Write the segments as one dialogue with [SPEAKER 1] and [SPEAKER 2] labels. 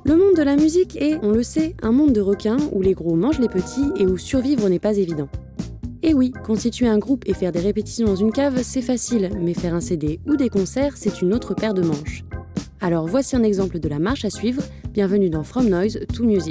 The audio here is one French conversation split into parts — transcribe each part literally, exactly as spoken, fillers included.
[SPEAKER 1] Le monde de la musique est, on le sait, un monde de requins où les gros mangent les petits et où survivre n'est pas évident. Et oui, constituer un groupe et faire des répétitions dans une cave, c'est facile, mais faire un C D ou des concerts, c'est une autre paire de manches. Alors voici un exemple de la marche à suivre, bienvenue dans From Noise to Music.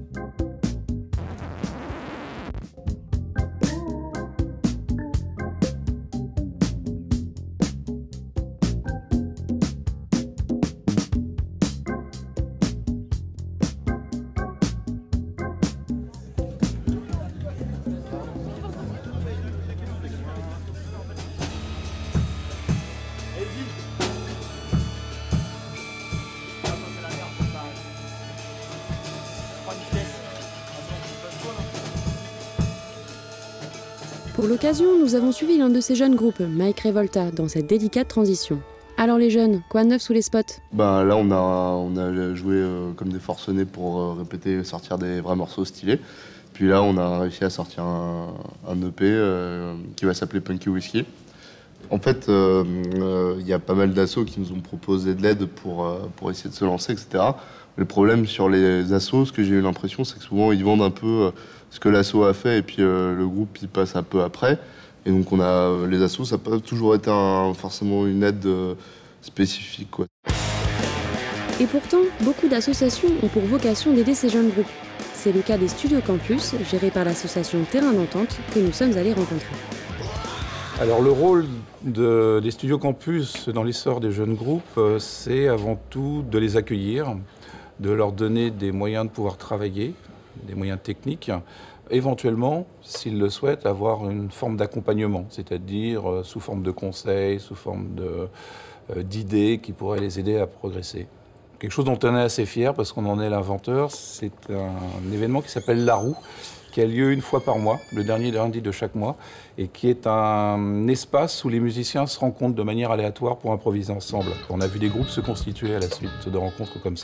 [SPEAKER 1] Pour l'occasion, nous avons suivi l'un de ces jeunes groupes, Mike Revolta, dans cette délicate transition. Alors les jeunes, quoi de neuf sous les spots?
[SPEAKER 2] Bah là on a, on a joué euh, comme des forcenés pour euh, répéter, sortir des vrais morceaux stylés. Puis là on a réussi à sortir un, un E P euh, qui va s'appeler Punky Whiskey. En fait, il euh, euh, y a pas mal d'assos qui nous ont proposé de l'aide pour, euh, pour essayer de se lancer, et cetera. Le problème sur les assos, ce que j'ai eu l'impression, c'est que souvent ils vendent un peu euh, ce que l'asso a fait et puis euh, le groupe il passe un peu après. Et donc on a les assos, ça n'a pas toujours été un, forcément une aide euh, spécifique, quoi.
[SPEAKER 1] Et pourtant, beaucoup d'associations ont pour vocation d'aider ces jeunes groupes. C'est le cas des Studios Campus, gérés par l'association Terrain d'Entente, que nous sommes allés rencontrer.
[SPEAKER 3] Alors le rôle de, des Studios Campus dans l'essor des jeunes groupes, c'est avant tout de les accueillir, de leur donner des moyens de pouvoir travailler, des moyens techniques, éventuellement, s'ils le souhaitent, avoir une forme d'accompagnement, c'est-à-dire euh, sous forme de conseils, sous forme de, euh, d'idées qui pourraient les aider à progresser. Quelque chose dont on est assez fier parce qu'on en est l'inventeur, c'est un événement qui s'appelle La Roue, qui a lieu une fois par mois, le dernier lundi de chaque mois, et qui est un espace où les musiciens se rencontrent de manière aléatoire pour improviser ensemble. On a vu des groupes se constituer à la suite de rencontres comme ça.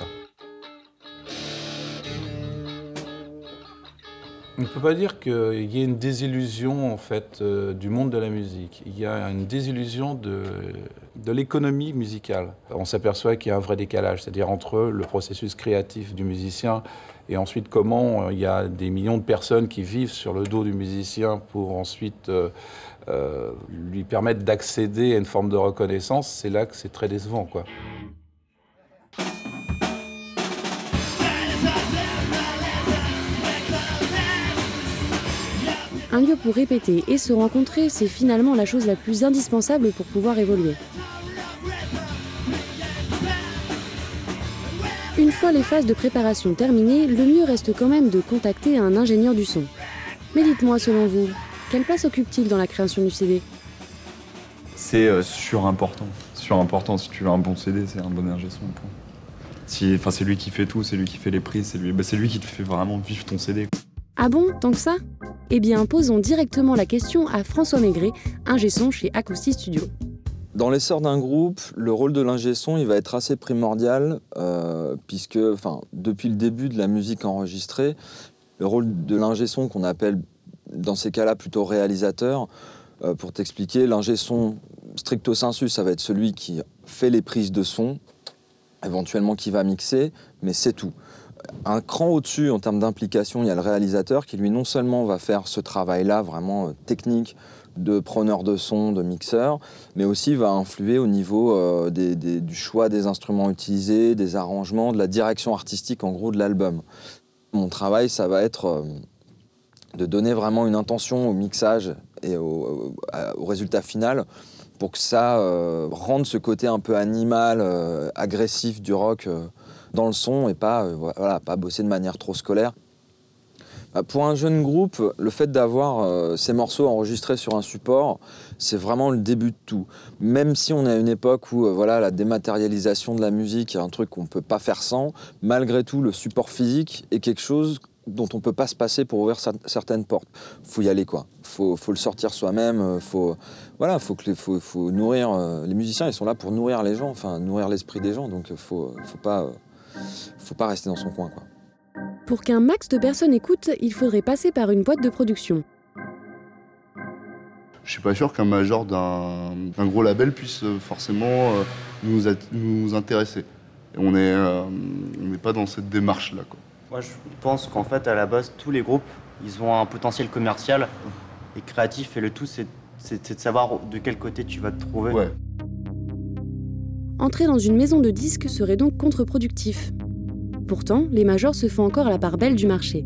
[SPEAKER 3] On ne peut pas dire qu'il y ait une désillusion en fait, euh, du monde de la musique. Il y a une désillusion de, de l'économie musicale. On s'aperçoit qu'il y a un vrai décalage, c'est-à-dire entre le processus créatif du musicien et ensuite comment euh, il y a des millions de personnes qui vivent sur le dos du musicien pour ensuite euh, euh, lui permettre d'accéder à une forme de reconnaissance. C'est là que c'est très décevant, quoi.
[SPEAKER 1] Un lieu pour répéter et se rencontrer, c'est finalement la chose la plus indispensable pour pouvoir évoluer. Une fois les phases de préparation terminées, le mieux reste quand même de contacter un ingénieur du son. Mais dites-moi, selon vous, quelle place occupe-t-il dans la création du C D?
[SPEAKER 4] C'est euh, surimportant. Surimportant, si tu veux un bon C D, c'est un bon ingé son. Si, enfin, c'est lui qui fait tout, c'est lui qui fait les prises, c'est lui, bah, c'est lui qui te fait vraiment vivre ton C D.
[SPEAKER 1] Ah bon, tant que ça? Eh bien, posons directement la question à François Maigret, ingé son chez Acoustic Studio.
[SPEAKER 5] Dans l'essor d'un groupe, le rôle de l'ingé son, il va être assez primordial, euh, puisque, enfin, depuis le début de la musique enregistrée, le rôle de l'ingé son, qu'on appelle dans ces cas-là plutôt réalisateur, euh, pour t'expliquer, l'ingé son stricto sensu, ça va être celui qui fait les prises de son, éventuellement qui va mixer, mais c'est tout. Un cran au-dessus en termes d'implication, il y a le réalisateur qui lui non seulement va faire ce travail-là vraiment euh, technique de preneur de son, de mixeur, mais aussi va influer au niveau euh, des, des, du choix des instruments utilisés, des arrangements, de la direction artistique en gros de l'album. Mon travail, ça va être euh, de donner vraiment une intention au mixage et au, au, au résultat final pour que ça euh, rende ce côté un peu animal, euh, agressif du rock euh, dans le son et pas, euh, voilà, pas bosser de manière trop scolaire. Bah, pour un jeune groupe, le fait d'avoir euh, ces morceaux enregistrés sur un support, c'est vraiment le début de tout. Même si on est à une époque où euh, voilà, la dématérialisation de la musique est un truc qu'on ne peut pas faire sans, malgré tout, le support physique est quelque chose dont on ne peut pas se passer pour ouvrir certaines portes. Il faut y aller, quoi. Il faut, faut le sortir soi-même, faut, voilà, faut, que les, faut, faut nourrir... Euh, les musiciens, ils sont là pour nourrir les gens, enfin, nourrir l'esprit des gens, donc il ne faut, faut, pas, euh, faut pas rester dans son coin, quoi.
[SPEAKER 1] Pour qu'un max de personnes écoutent, il faudrait passer par une boîte de production.
[SPEAKER 2] Je suis pas sûr qu'un major d'un gros label puisse forcément nous, nous intéresser. Et on n'est euh, on n'est pas dans cette démarche-là, quoi.
[SPEAKER 6] Moi, je pense qu'en fait, à la base, tous les groupes, ils ont un potentiel commercial et créatif, et le tout, c'est, c'est, c'est de savoir de quel côté tu vas te trouver.
[SPEAKER 2] Ouais.
[SPEAKER 1] Entrer dans une maison de disques serait donc contre-productif. Pourtant, les majors se font encore la part belle du marché.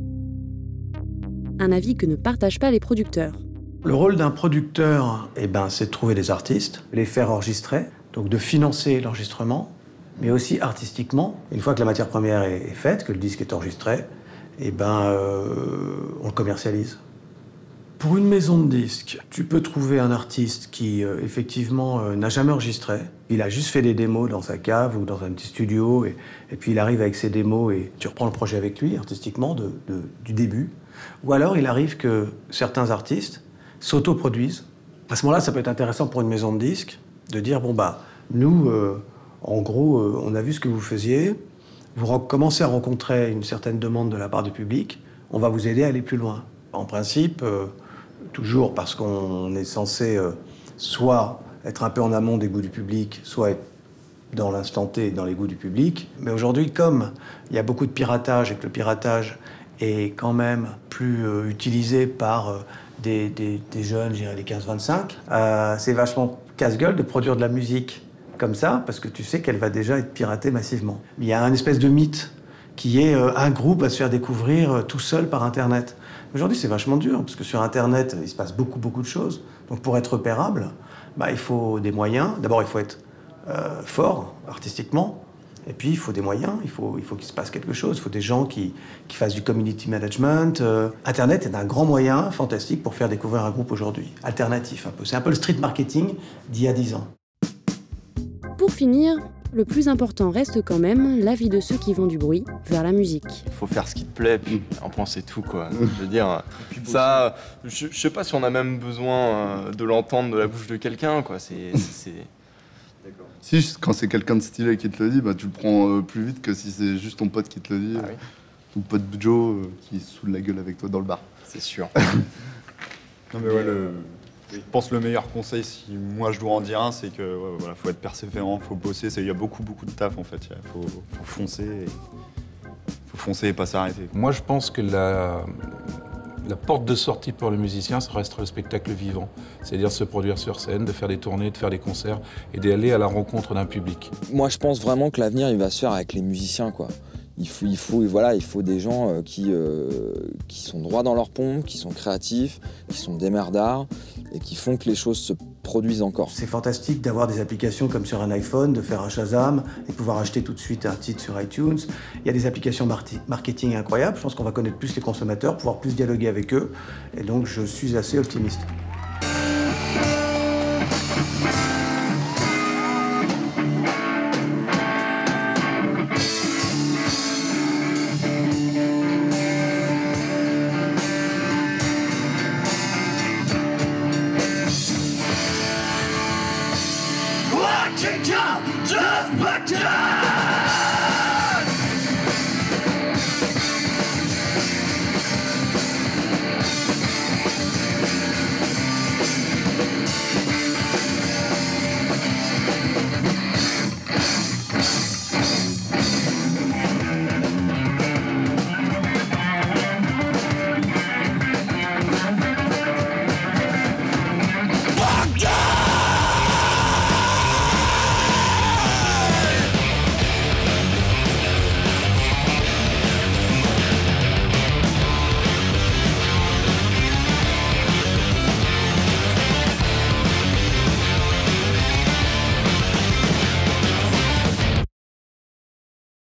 [SPEAKER 1] Un avis que ne partagent pas les producteurs.
[SPEAKER 7] Le rôle d'un producteur, eh ben, c'est de trouver des artistes, les faire enregistrer, donc de financer l'enregistrement, mais aussi artistiquement. Une fois que la matière première est, est faite, que le disque est enregistré, eh ben, euh, on le commercialise. Pour une maison de disques, tu peux trouver un artiste qui, euh, effectivement, euh, n'a jamais enregistré. Il a juste fait des démos dans sa cave ou dans un petit studio, et, et puis il arrive avec ses démos et tu reprends le projet avec lui, artistiquement, de, de, du début. Ou alors, il arrive que certains artistes s'autoproduisent. À ce moment-là, ça peut être intéressant pour une maison de disques de dire, bon, bah, nous, euh, en gros, euh, on a vu ce que vous faisiez, vous commencez à rencontrer une certaine demande de la part du public, on va vous aider à aller plus loin. En principe, euh, toujours parce qu'on est censé euh, soit être un peu en amont des goûts du public, soit être dans l'instant T, dans les goûts du public. Mais aujourd'hui, comme il y a beaucoup de piratage et que le piratage est quand même plus euh, utilisé par euh, des, des, des jeunes, je dirais les quinze vingt-cinq, euh, c'est vachement casse-gueule de produire de la musique comme ça, parce que tu sais qu'elle va déjà être piratée massivement. Il y a un espèce de mythe qui est euh, un groupe va se faire découvrir euh, tout seul par Internet. Aujourd'hui, c'est vachement dur, parce que sur Internet, il se passe beaucoup, beaucoup de choses. Donc pour être repérable, bah, il faut des moyens. D'abord, il faut être euh, fort artistiquement, et puis il faut des moyens, il faut, il faut qu'il se passe quelque chose, il faut des gens qui, qui fassent du community management. Euh, Internet est un grand moyen fantastique pour faire découvrir un groupe aujourd'hui, alternatif un peu. C'est un peu le street marketing d'il y a dix ans.
[SPEAKER 1] Pour finir, le plus important reste quand même l'avis de ceux qui vont du bruit vers la musique.
[SPEAKER 8] Il faut faire ce qui te plaît, puis en pense c'est tout, quoi. Je veux dire, ça, je, je sais pas si on a même besoin de l'entendre de la bouche de quelqu'un, quoi. C'est, c'est...
[SPEAKER 2] D'accord. Si, quand c'est quelqu'un de stylé qui te le dit, bah, tu le prends euh, plus vite que si c'est juste ton pote qui te le dit.
[SPEAKER 8] Ah oui.
[SPEAKER 2] Ton pote Joe euh, qui se saoule la gueule avec toi dans le bar.
[SPEAKER 8] C'est sûr.
[SPEAKER 4] Non mais ouais, le... je pense que le meilleur conseil, si moi je dois en dire un, c'est que ouais, voilà, faut être persévérant, faut bosser. Il y a beaucoup beaucoup de taf en fait. Il faut, faut foncer, et... faut foncer et pas s'arrêter.
[SPEAKER 3] Moi, je pense que la, la porte de sortie pour le musicien, ça reste le spectacle vivant. C'est-à-dire de se produire sur scène, de faire des tournées, de faire des concerts et d'aller à la rencontre d'un public.
[SPEAKER 5] Moi, je pense vraiment que l'avenir, il va se faire avec les musiciens, quoi. Il faut, il faut, voilà, il faut des gens euh, qui, euh, qui sont droits dans leur pompe, qui sont créatifs, qui sont démerdards et qui font que les choses se produisent encore.
[SPEAKER 7] C'est fantastique d'avoir des applications comme sur un iPhone, de faire un Shazam et pouvoir acheter tout de suite un titre sur iTunes. Il y a des applications mar- marketing incroyables. Je pense qu'on va connaître plus les consommateurs, pouvoir plus dialoguer avec eux. Et donc, je suis assez optimiste.
[SPEAKER 9] Just back down.